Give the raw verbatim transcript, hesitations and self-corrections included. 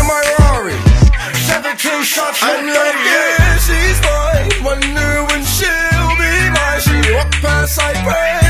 my Rari, seventeen shots and like yeah, she's mine. Wonder when she'll be mine. She walked past like rain.